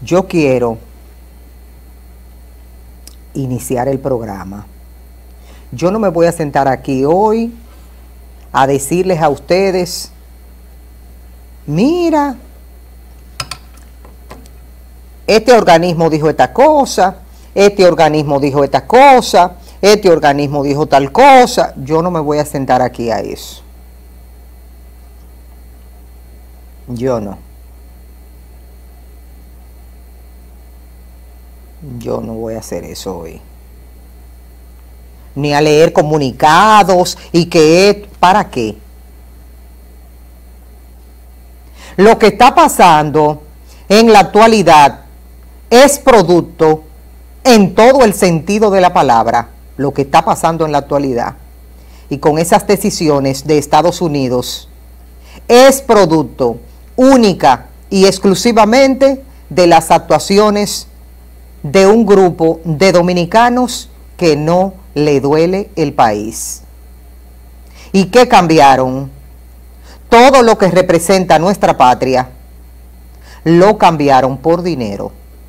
Yo quiero iniciar el programa. Yo no me voy a sentar aquí hoy a decirles a ustedes, mira, este organismo dijo esta cosa, este organismo dijo esta cosa, este organismo dijo tal cosa. Yo no me voy a sentar aquí a eso. Yo no. Yo no voy a hacer eso hoy. Ni a leer comunicados y que... ¿Para qué? Lo que está pasando en la actualidad es producto, en todo el sentido de la palabra, lo que está pasando en la actualidad. Y con esas decisiones de Estados Unidos, es producto única y exclusivamente de las actuaciones de un grupo de dominicanos que no le duele el país. ¿Y qué cambiaron? Todo lo que representa nuestra patria, lo cambiaron por dinero.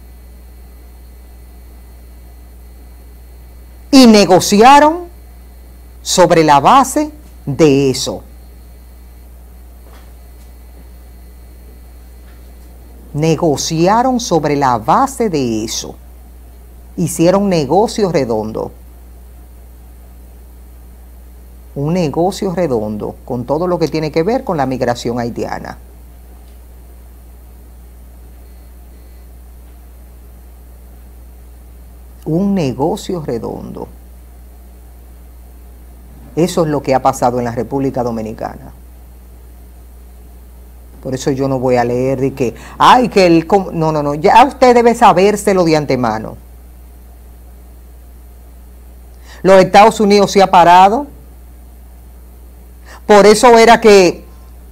Y negociaron sobre la base de eso. Negociaron sobre la base de eso. Hicieron negocio redondo. Un negocio redondo con todo lo que tiene que ver con la migración haitiana. Un negocio redondo. Eso es lo que ha pasado en la República Dominicana. Por eso yo no voy a leer de que, ay, que el... No, ya usted debe sabérselo de antemano. Los Estados Unidos se ha parado. Por eso era que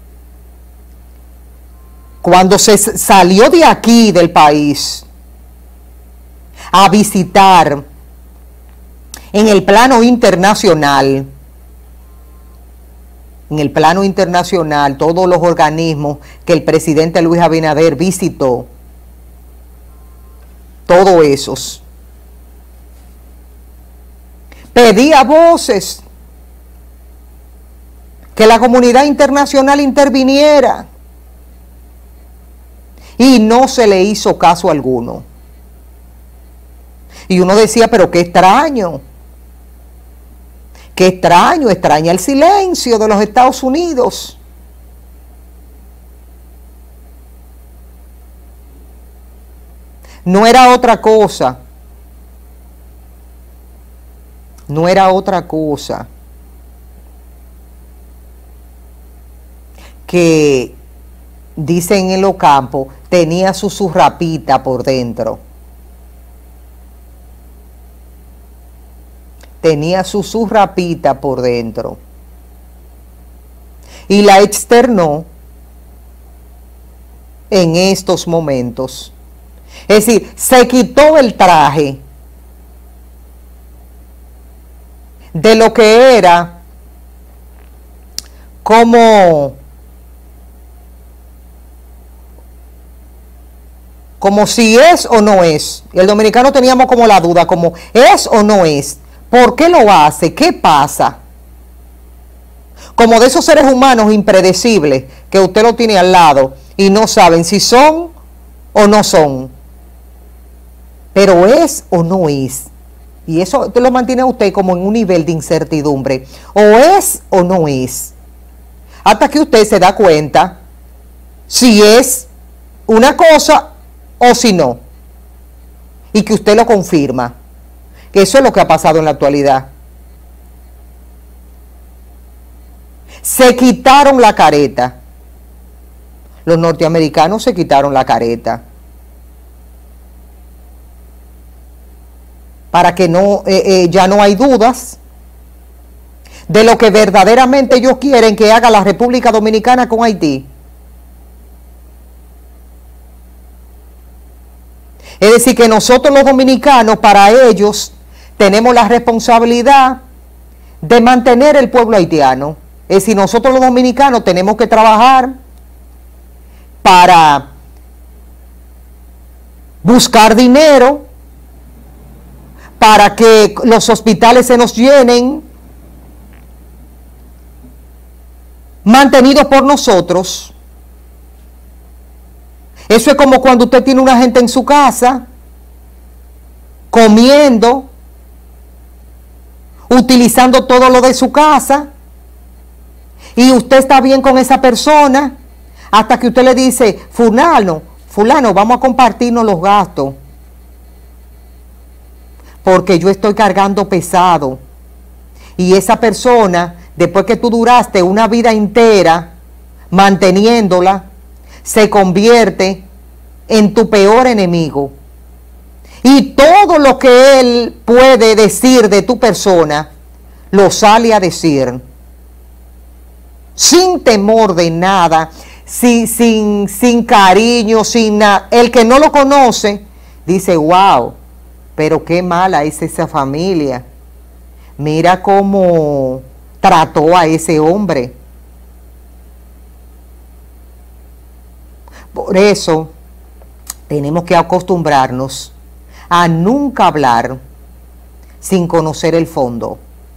cuando se salió de aquí del país a visitar en el plano internacional, todos los organismos que el presidente Luis Abinader visitó, todos esos, pedía voces que la comunidad internacional interviniera y no se le hizo caso alguno. Y uno decía, pero qué extraño, extraña el silencio de los Estados Unidos. No era otra cosa, que, dicen en los campos, tenía su zurrapita por dentro. Tenía su zurrapita por dentro. Y la externó en estos momentos. Es decir, se quitó el traje de lo que era como si es o no es. Y el dominicano teníamos como la duda, como es o no es. ¿Por qué lo hace? ¿Qué pasa? Como de esos seres humanos impredecibles que usted lo tiene al lado y no saben si son o no son. Pero es o no es. Y eso te lo mantiene a usted como en un nivel de incertidumbre. O es o no es. Hasta que usted se da cuenta si es una cosa o si no. Y que usted lo confirma. Que eso es lo que ha pasado en la actualidad. Se quitaron la careta. Los norteamericanos se quitaron la careta. Para que no, ya no hay dudas de lo que verdaderamente ellos quieren que haga la República Dominicana con Haití. Es decir, que nosotros los dominicanos, para ellos, tenemos la responsabilidad de mantener el pueblo haitiano. Es decir, nosotros los dominicanos tenemos que trabajar para buscar dinero para que los hospitales se nos llenen, mantenidos por nosotros. Eso es como cuando usted tiene una gente en su casa, comiendo, utilizando todo lo de su casa, y usted está bien con esa persona, hasta que usted le dice, fulano, vamos a compartirnos los gastos, porque yo estoy cargando pesado. Y esa persona, después que tú duraste una vida entera manteniéndola, se convierte en tu peor enemigo. Y todo lo que él puede decir de tu persona, lo sale a decir, sin temor de nada, sin cariño, sin nada. El que no lo conoce, dice, wow, pero qué mala es esa familia. Mira cómo trató a ese hombre. Por eso tenemos que acostumbrarnos a nunca hablar sin conocer el fondo.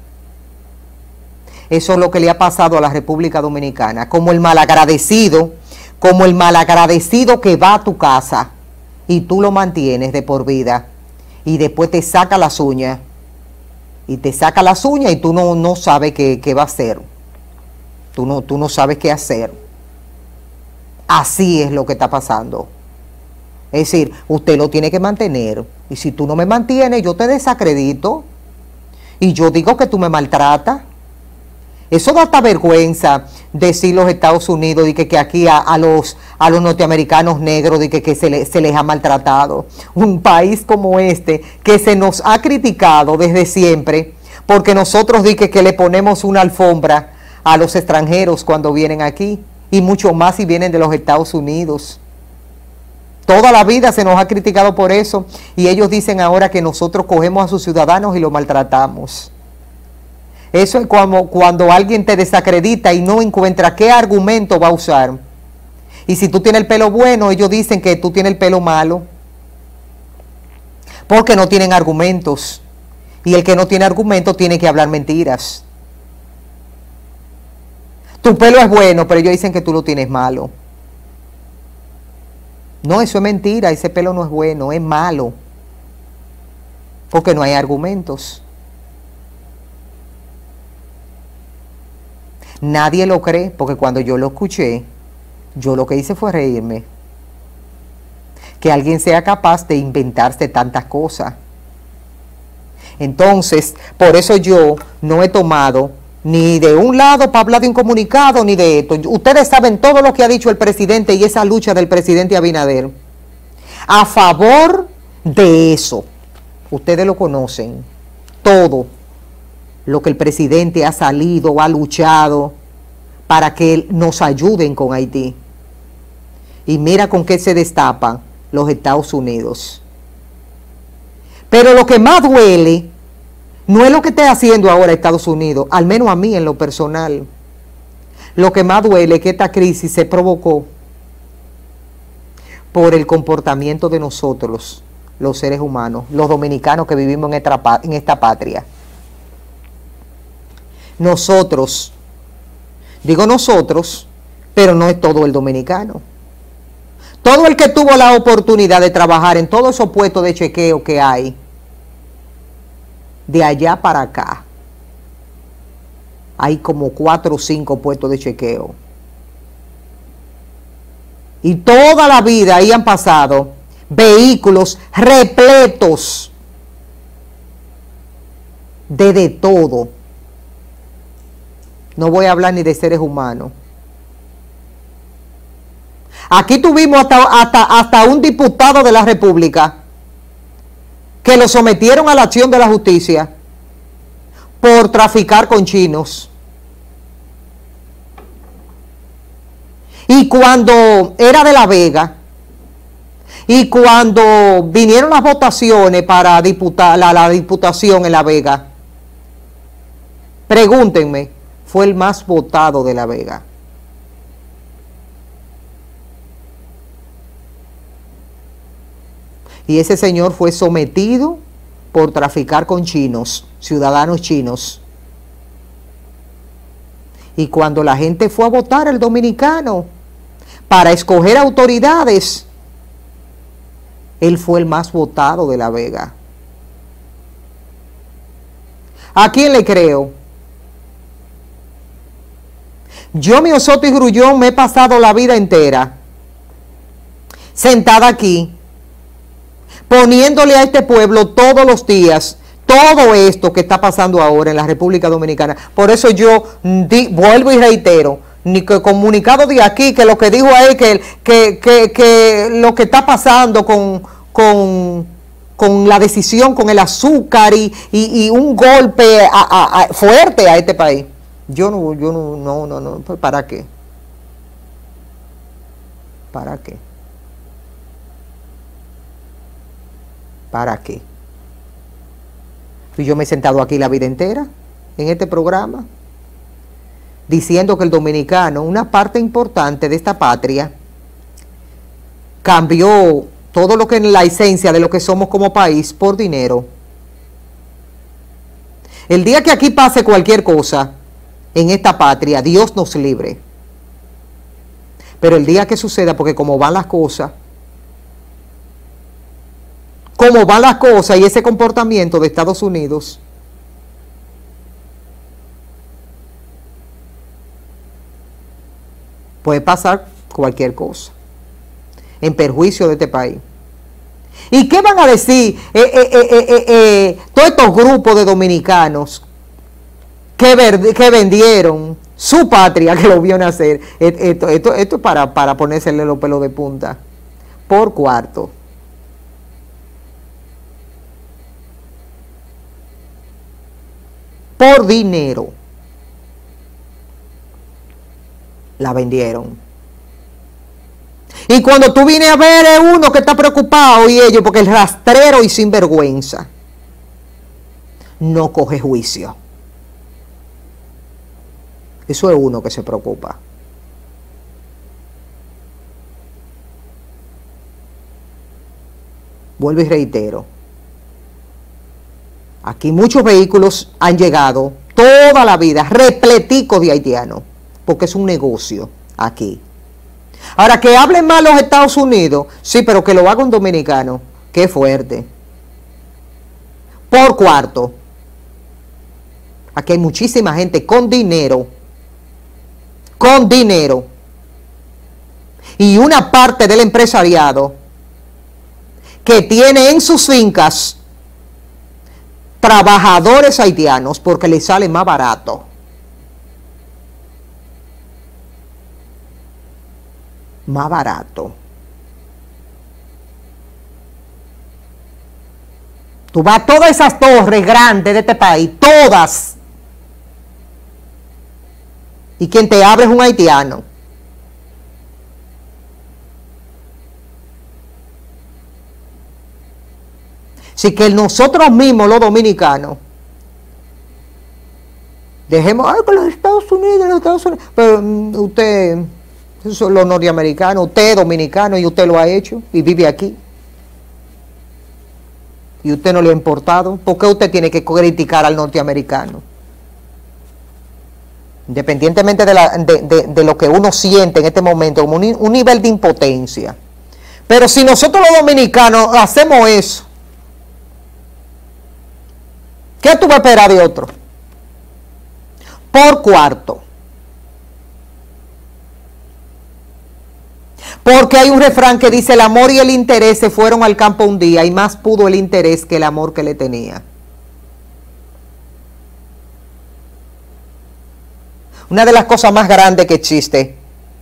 Eso es lo que le ha pasado a la República Dominicana, como el malagradecido que va a tu casa y tú lo mantienes de por vida y después te saca las uñas y tú no sabes qué va a hacer. Tú no sabes qué hacer. Así es lo que está pasando. Es decir, usted lo tiene que mantener. Y si tú no me mantienes, yo te desacredito. Y yo digo que tú me maltratas. Eso da hasta vergüenza decir los Estados Unidos y que aquí a los norteamericanos negros de que se les ha maltratado. Un país como este que se nos ha criticado desde siempre porque nosotros que le ponemos una alfombra a los extranjeros cuando vienen aquí y mucho más si vienen de los Estados Unidos. Toda la vida se nos ha criticado por eso y ellos dicen ahora que nosotros cogemos a sus ciudadanos y los maltratamos. Eso es como cuando alguien te desacredita y no encuentra qué argumento va a usar. Y si tú tienes el pelo bueno, ellos dicen que tú tienes el pelo malo. Porque no tienen argumentos. Y el que no tiene argumentos tiene que hablar mentiras. Tu pelo es bueno, pero ellos dicen que tú lo tienes malo. No, eso es mentira, ese pelo no es bueno, es malo. Porque no hay argumentos. Nadie lo cree, porque cuando yo lo escuché, yo lo que hice fue reírme. Que alguien sea capaz de inventarse tantas cosas. Entonces, por eso yo no he tomado ni de un lado para hablar de un comunicado, ni de esto. Ustedes saben todo lo que ha dicho el presidente y esa lucha del presidente Abinader. A favor de eso. Ustedes lo conocen. Todo lo que el presidente ha salido, ha luchado para que nos ayuden con Haití. Y mira con qué se destapan los Estados Unidos. Pero lo que más duele no es lo que esté haciendo ahora Estados Unidos, al menos a mí en lo personal. Lo que más duele es que esta crisis se provocó por el comportamiento de nosotros, los seres humanos, los dominicanos que vivimos en esta patria. Nosotros, digo nosotros, pero no es todo el dominicano. Todo el que tuvo la oportunidad de trabajar en todos esos puestos de chequeo que hay, de allá para acá, hay como 4 o 5 puestos de chequeo. Y toda la vida ahí han pasado vehículos repletos de todo. No voy a hablar ni de seres humanos. Aquí tuvimos hasta un diputado de la República que lo sometieron a la acción de la justicia por traficar con chinos. Y cuando era de La Vega, y cuando vinieron las votaciones para la diputación en La Vega, pregúntenme, fue el más votado de La Vega. Y ese señor fue sometido por traficar con chinos, ciudadanos chinos. Y cuando la gente fue a votar al dominicano para escoger autoridades, él fue el más votado de La Vega. ¿A quién le creo? Yo, Miosoto y Grullón, me he pasado la vida entera sentada aquí, poniéndole a este pueblo todos los días todo esto que está pasando ahora en la República Dominicana. Por eso yo vuelvo y reitero, ni que comunicado de aquí, que lo que dijo ahí, que lo que está pasando con la decisión, con el azúcar y un golpe fuerte a este país. Yo no, ¿para qué? ¿Para qué? ¿Para qué? Y yo me he sentado aquí la vida entera, en este programa, diciendo que el dominicano, una parte importante de esta patria, cambió todo lo que es la esencia de lo que somos como país por dinero. El día que aquí pase cualquier cosa en esta patria, Dios nos libre. Pero el día que suceda, porque como van las cosas y ese comportamiento de Estados Unidos, puede pasar cualquier cosa en perjuicio de este país. ¿Y qué van a decir todos estos grupos de dominicanos que vendieron su patria, que lo vio nacer? Esto es para ponérsele los pelos de punta. Por cuarto. Por dinero. La vendieron. Y cuando tú vienes a ver, es uno que está preocupado y ellos, porque el rastrero y sinvergüenza no coge juicio. Eso es uno que se preocupa. Vuelvo y reitero. Aquí muchos vehículos han llegado toda la vida repleticos de haitianos, porque es un negocio aquí. Ahora, que hablen mal los Estados Unidos, sí, pero que lo haga un dominicano, qué fuerte. Por cuarto. Aquí hay muchísima gente con dinero. Con dinero. Y una parte del empresariado que tiene en sus fincas trabajadores haitianos porque les sale más barato. Más barato. Tú vas a todas esas torres grandes de este país, todas, y quien te abre es un haitiano. Así que nosotros mismos, los dominicanos, dejemos, ay, con los Estados Unidos, pero usted, son los norteamericanos, usted es dominicano y usted lo ha hecho y vive aquí. Y usted no le ha importado. ¿Por qué usted tiene que criticar al norteamericano? Independientemente de lo que uno siente en este momento, como un nivel de impotencia. Pero si nosotros los dominicanos hacemos eso, ¿qué tú vas a esperar de otro? Por cuarto. Porque hay un refrán que dice: el amor y el interés se fueron al campo un día y más pudo el interés que el amor que le tenía. Una de las cosas más grandes que existe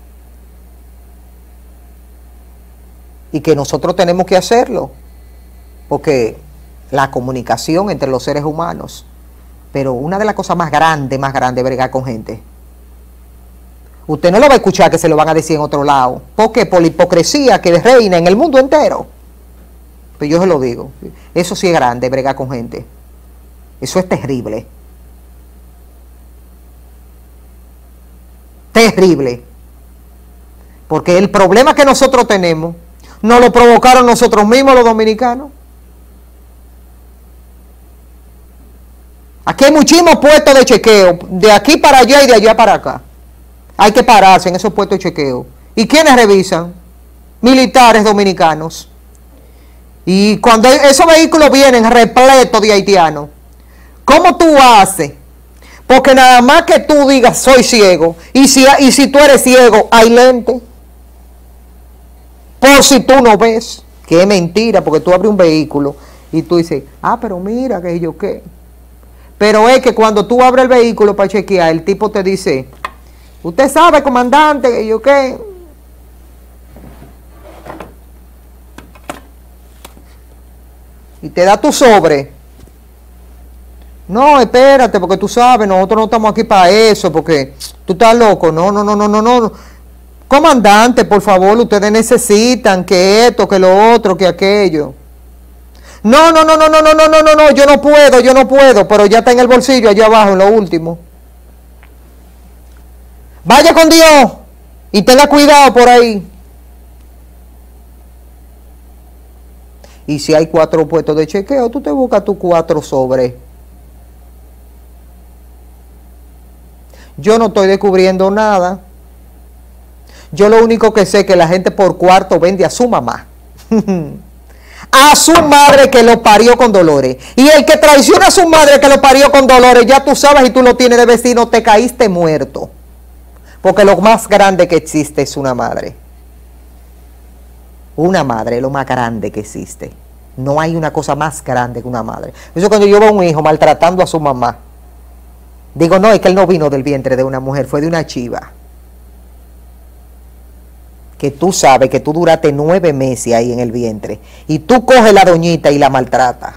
y que nosotros tenemos que hacerlo, porque la comunicación entre los seres humanos, pero una de las cosas más grandes es bregar con gente. Usted no lo va a escuchar que se lo van a decir en otro lado. ¿Por qué? Por la hipocresía que reina en el mundo entero. Pero yo se lo digo. Eso sí es grande, bregar con gente. Eso es terrible. Terrible. Porque el problema que nosotros tenemos Nos lo provocaron nosotros mismos los dominicanos. Aquí hay muchísimos puestos de chequeo, de aquí para allá y de allá para acá. Hay que pararse en esos puestos de chequeo. ¿Y quiénes revisan? Militares dominicanos. Y cuando esos vehículos vienen repletos de haitianos, ¿cómo tú haces? Porque nada más que tú digas soy ciego, y si tú eres ciego, hay lente. Por si tú no ves, que es mentira, porque tú abres un vehículo y tú dices, pero mira, que yo qué. Pero es que cuando tú abres el vehículo para chequear, el tipo te dice, usted sabe, comandante, que yo qué. Y te da tu sobre. No, espérate, porque tú sabes, nosotros no estamos aquí para eso, porque tú estás loco. No. Comandante, por favor, ustedes necesitan que esto, que lo otro, que aquello. No, yo no puedo, pero ya está en el bolsillo, allá abajo, en lo último. Vaya con Dios y tenga cuidado por ahí. Y si hay 4 puestos de chequeo, tú te buscas tus 4 sobres. Yo no estoy descubriendo nada. Yo lo único que sé es que la gente por cuarto vende a su mamá. A su madre que lo parió con dolores. Y el que traiciona a su madre que lo parió con dolores, ya tú sabes y tú lo tienes de vecino, te caíste muerto. Porque lo más grande que existe es una madre. Una madre es lo más grande que existe. No hay una cosa más grande que una madre. Eso cuando yo veo a un hijo maltratando a su mamá, digo, no, es que él no vino del vientre de una mujer, fue de una chiva. Que tú sabes que tú duraste 9 meses ahí en el vientre. Y tú coges la doñita y la maltratas.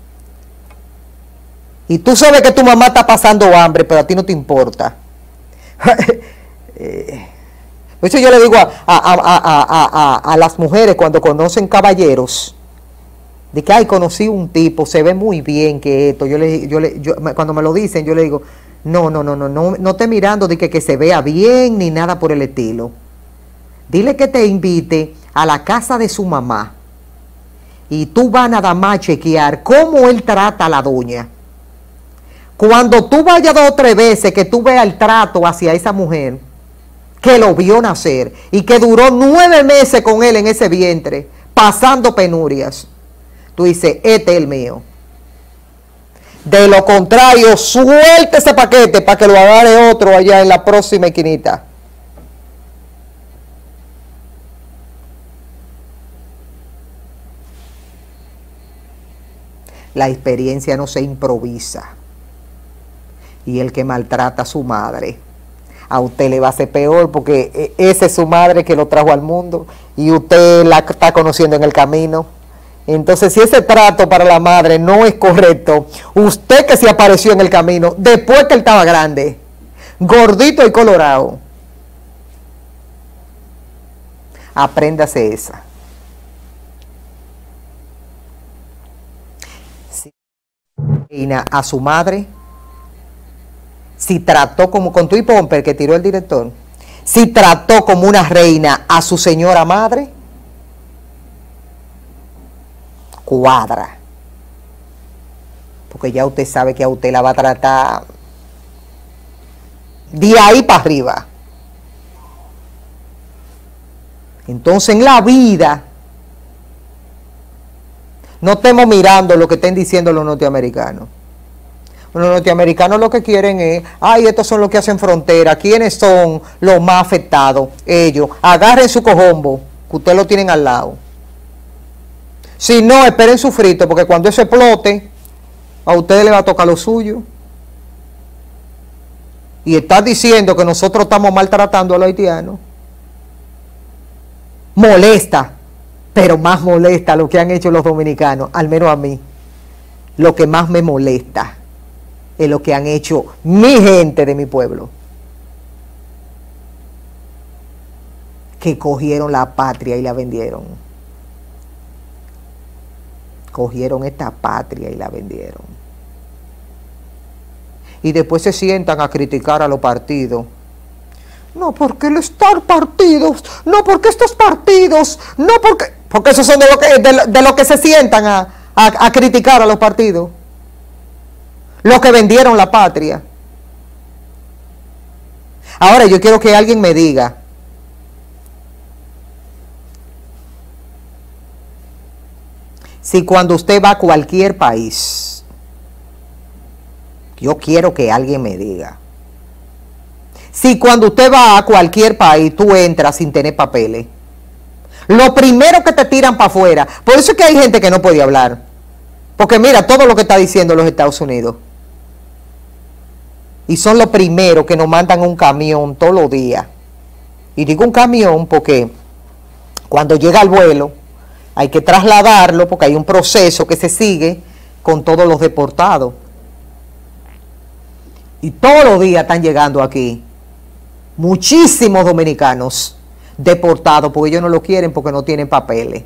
Y tú sabes que tu mamá está pasando hambre, pero a ti no te importa. Por eso yo le digo a las mujeres cuando conocen caballeros, de que, conocí un tipo, se ve muy bien que esto, cuando me lo dicen, yo le digo, no esté mirando de que se vea bien ni nada por el estilo. Dile que te invite a la casa de su mamá y tú vas nada más a chequear cómo él trata a la doña. Cuando tú vayas 2 o 3 veces que tú veas el trato hacia esa mujer que lo vio nacer y que duró 9 meses con él en ese vientre, pasando penurias, tú dices, este es el mío. De lo contrario, suelte ese paquete para que lo agarre otro allá en la próxima esquinita. La experiencia no se improvisa. Y el que maltrata a su madre, a usted le va a hacer peor, porque esa es su madre que lo trajo al mundo y usted la está conociendo en el camino. Entonces, si ese trato para la madre no es correcto, usted que se apareció en el camino, después que él estaba grande, gordito y colorado, apréndase esa. A su madre, si trató como con tu y Pomper que tiró el director, si trató como una reina a su señora madre, cuadra, porque ya usted sabe que a usted la va a tratar de ahí para arriba. Entonces en la vida no estemos mirando lo que estén diciendo los norteamericanos. Los norteamericanos lo que quieren es, estos son los que hacen frontera. ¿Quiénes son los más afectados? Ellos. Agarren su cojombo, que ustedes lo tienen al lado. Si no, esperen su frito, porque cuando eso explote, a ustedes les va a tocar lo suyo. Y estás diciendo que nosotros estamos maltratando a los haitianos. Molesta. Pero más molesta lo que han hecho los dominicanos, al menos a mí. Lo que más me molesta es lo que han hecho mi gente de mi pueblo. Que cogieron la patria y la vendieron. Cogieron esta patria y la vendieron. Y después se sientan a criticar a los partidos. No, porque el estar partidos, no, porque estos partidos, no, porque... Porque esos son de lo que se sientan a criticar a los partidos. Los que vendieron la patria. Ahora yo quiero que alguien me diga, si cuando usted va a cualquier país, yo quiero que alguien me diga, si cuando usted va a cualquier país, tú entras sin tener papeles, lo primero que te tiran para afuera, por eso es que hay gente que no puede hablar, porque mira todo lo que está diciendo los Estados Unidos, y son los primeros que nos mandan un camión todos los días, y digo un camión porque cuando llega el vuelo, hay que trasladarlo porque hay un proceso que se sigue con todos los deportados. Y todos los días están llegando aquí muchísimos dominicanos deportados porque ellos no lo quieren porque no tienen papeles.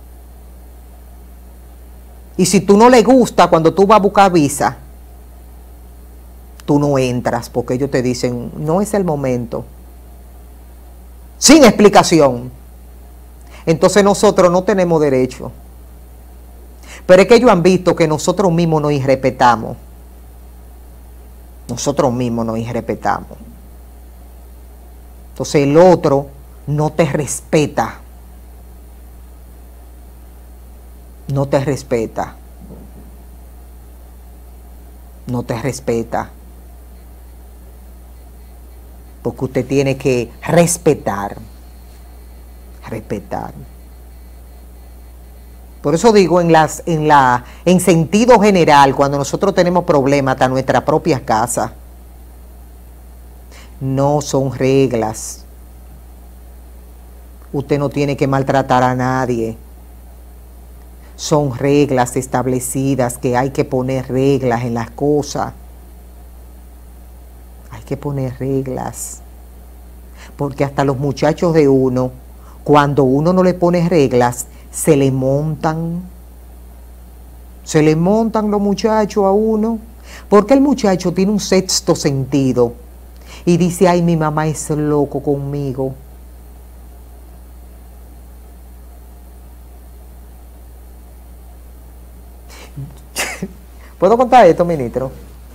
Y si tú no le gusta cuando tú vas a buscar visa, tú no entras porque ellos te dicen, no es el momento. Sin explicación. Entonces nosotros no tenemos derecho. Pero es que ellos han visto que nosotros mismos nos irrespetamos. Nosotros mismos nos irrespetamos. Entonces el otro no te respeta. No te respeta. No te respeta. Porque usted tiene que respetar. Respetar. Por eso digo, en sentido general, cuando nosotros tenemos problemas hasta nuestras propias casas, no son reglas. Usted no tiene que maltratar a nadie. Son reglas establecidas, que hay que poner reglas en las cosas. Hay que poner reglas. Porque hasta los muchachos de uno, cuando uno no le pone reglas, se le montan los muchachos a uno, porque el muchacho tiene un sexto sentido y dice, ay, mi mamá es loco conmigo. ¿Puedo contar esto, ministro?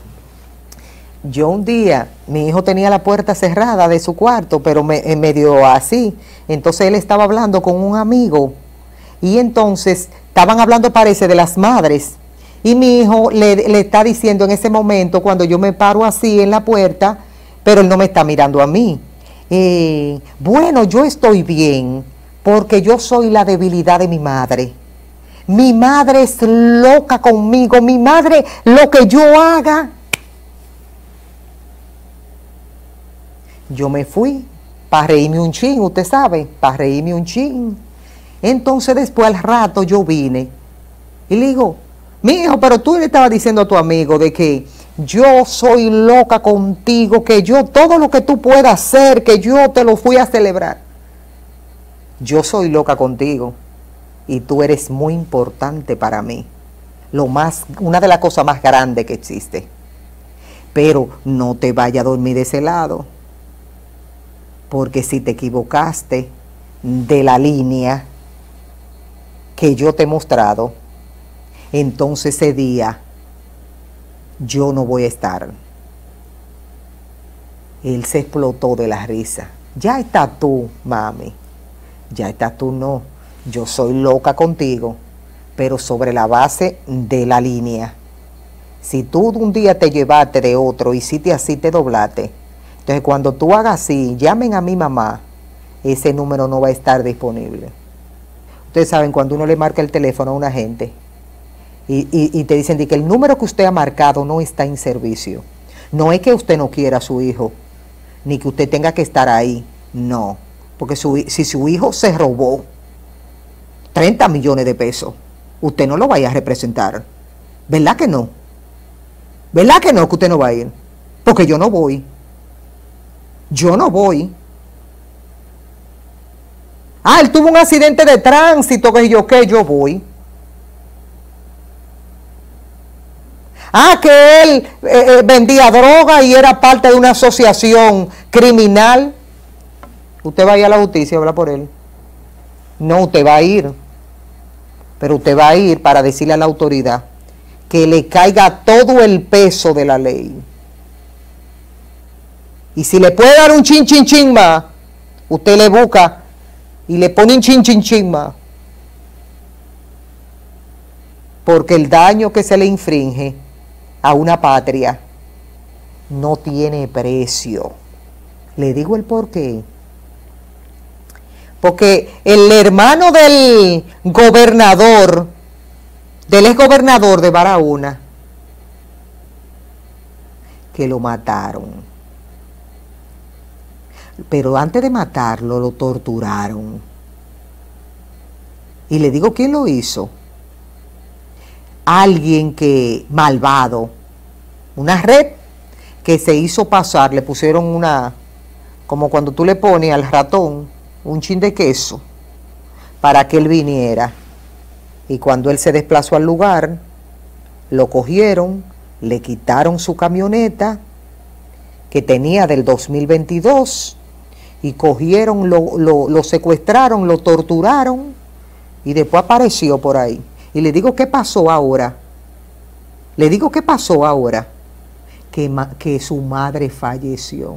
Yo un día, mi hijo tenía la puerta cerrada de su cuarto, pero medio así. Entonces él estaba hablando con un amigo. Y entonces estaban hablando, parece, de las madres. Y mi hijo le está diciendo en ese momento, cuando yo me paro así en la puerta, pero él no me está mirando a mí. Bueno, yo estoy bien, porque yo soy la debilidad de mi madre. Mi madre es loca conmigo. Mi madre, lo que yo haga. Yo me fui para reírme un chin, usted sabe, para reírme un chin. Entonces después al rato yo vine y le digo, mi hijo, pero tú le estabas diciendo a tu amigo de que yo soy loca contigo, que yo todo lo que tú puedas hacer, que yo te lo fui a celebrar. Yo soy loca contigo y tú eres muy importante para mí. Una de las cosas más grandes que existe. Pero no te vayas a dormir de ese lado. Porque si te equivocaste de la línea que yo te he mostrado, entonces ese día yo no voy a estar. Él se explotó de la risa. Ya estás tú, mami. Ya estás tú, no. Yo soy loca contigo, pero sobre la base de la línea. Si tú un día te llevaste de otro, hiciste así, te doblaste, entonces cuando tú hagas así, llamen a mi mamá, ese número no va a estar disponible. Ustedes saben, cuando uno le marca el teléfono a una gente y te dicen que el número que usted ha marcado no está en servicio. No es que usted no quiera a su hijo, ni que usted tenga que estar ahí, no. Porque si su hijo se robó 30 millones de pesos, usted no lo vaya a representar. ¿Verdad que no? ¿Verdad que no, que usted no va a ir? Porque yo no voy. Yo no voy. Ah, él tuvo un accidente de tránsito, que yo voy. Ah, que él vendía droga y era parte de una asociación criminal. Usted va a ir a la justicia a hablar por él. No, usted va a ir. pero usted va a ir para decirle a la autoridad que le caiga todo el peso de la ley. Y si le puede dar un chin chin chin más, usted le busca y le pone un chin chin chin más. Porque el daño que se le infringe a una patria no tiene precio. Le digo el por qué. Porque el hermano del gobernador, del exgobernador de Barahona, que lo mataron. Pero antes de matarlo, lo torturaron. Y le digo, ¿quién lo hizo? Alguien que, malvado, una red que se hizo pasar, le pusieron una, como cuando tú le pones al ratón un chin de queso, para que él viniera. Y cuando él se desplazó al lugar, lo cogieron, le quitaron su camioneta, que tenía del 2022, y cogieron, lo secuestraron, lo torturaron, y después apareció por ahí. Y le digo, ¿qué pasó ahora? Le digo, ¿qué pasó ahora? Que su madre falleció.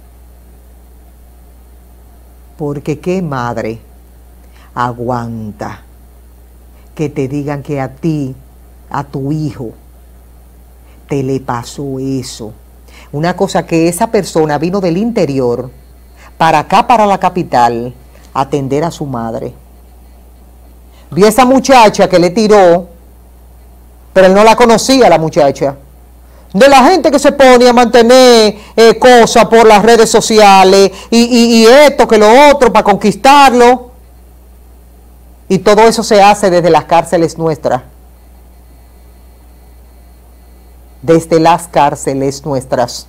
Porque ¿qué madre aguanta que te digan que a ti, a tu hijo, te le pasó eso? Una cosa, que esa persona vino del interior para acá, para la capital, a atender a su madre. Vi a esa muchacha que le tiró, pero él no la conocía, la muchacha. De la gente que se pone a mantener cosas por las redes sociales y esto, que lo otro, para conquistarlo. Y todo eso se hace desde las cárceles nuestras. Desde las cárceles nuestras.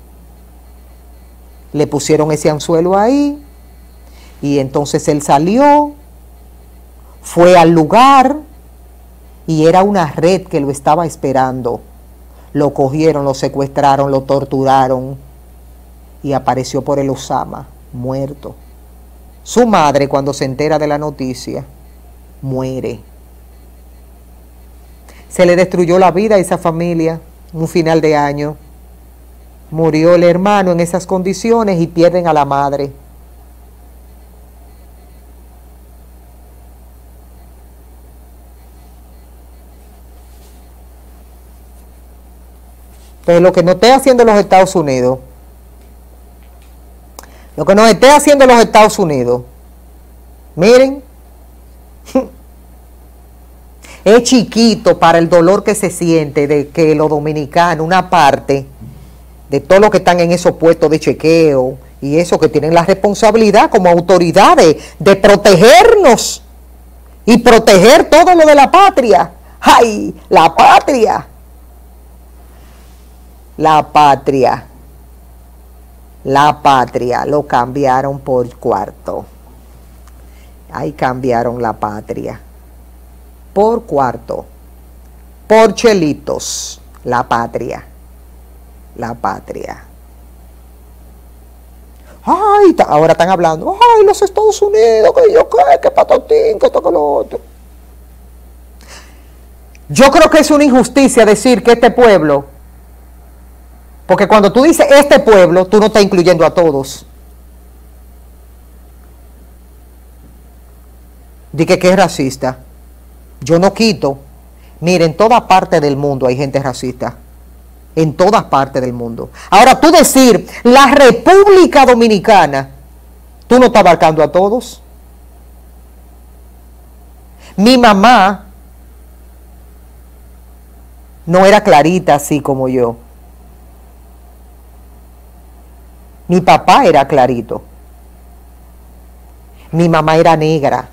Le pusieron ese anzuelo ahí y entonces él salió, fue al lugar y era una red que lo estaba esperando. Lo cogieron, lo secuestraron, lo torturaron y apareció por el Osama, muerto. Su madre, cuando se entera de la noticia, muere. Se le destruyó la vida a esa familia, un final de año. Murió el hermano en esas condiciones y pierden a la madre. Entonces, lo que nos esté haciendo los Estados Unidos, miren, es chiquito para el dolor que se siente de que los dominicanos, una parte de todos los que están en esos puestos de chequeo y eso, que tienen la responsabilidad como autoridades de protegernos y proteger todo lo de la patria. ¡Ay, la patria! La patria lo cambiaron por cuarto. Ahí cambiaron la patria por cuarto, por chelitos. La patria. Ay, ahora están hablando, ay, los Estados Unidos, que yo qué, que patotín, que esto, que lo otro. Yo creo que es una injusticia decir que este pueblo, porque cuando tú dices este pueblo, tú no estás incluyendo a todos. Dije que es racista. Yo no quito. Mire, en toda parte del mundo hay gente racista. En todas partes del mundo. Ahora, tú decir la República Dominicana, tú no estás abarcando a todos. Mi mamá no era clarita así como yo. Mi papá era clarito. Mi mamá era negra.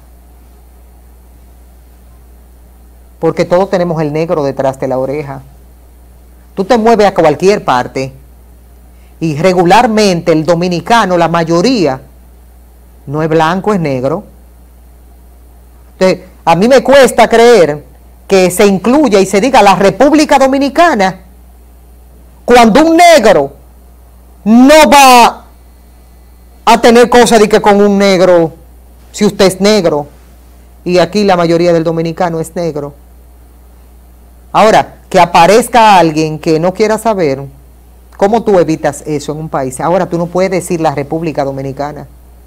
Porque todos tenemos el negro detrás de la oreja. Tú te mueves a cualquier parte y regularmente el dominicano, la mayoría, no es blanco, es negro. Entonces, a mí me cuesta creer que se incluya y se diga la República Dominicana cuando un negro no va a tener cosas de que con un negro, si usted es negro. Y aquí la mayoría del dominicano es negro. Ahora, que aparezca alguien que no quiera saber, ¿cómo tú evitas eso en un país? Ahora tú no puedes decir la República Dominicana.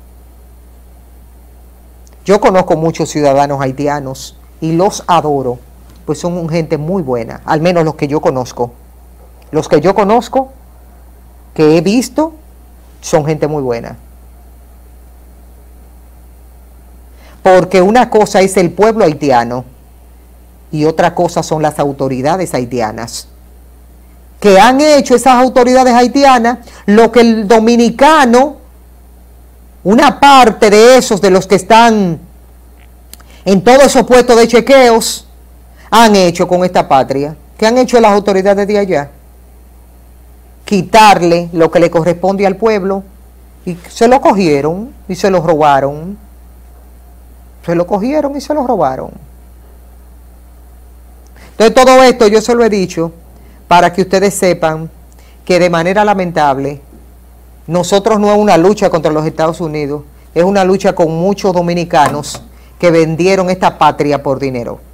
Yo conozco muchos ciudadanos haitianos y los adoro, pues son gente muy buena, al menos los que yo conozco. Los que yo conozco, que he visto, son gente muy buena. Porque una cosa es el pueblo haitiano y otra cosa son las autoridades haitianas. Que han hecho esas autoridades haitianas lo que el dominicano, una parte de esos, de los que están en todos esos puestos de chequeos, han hecho con esta patria. ¿Qué han hecho las autoridades de allá? Quitarle lo que le corresponde al pueblo, y se lo cogieron y se lo robaron. Se lo cogieron y se lo robaron. Entonces todo esto yo se lo he dicho para que ustedes sepan que de manera lamentable nosotros no es una lucha contra los Estados Unidos, es una lucha con muchos dominicanos que vendieron esta patria por dinero.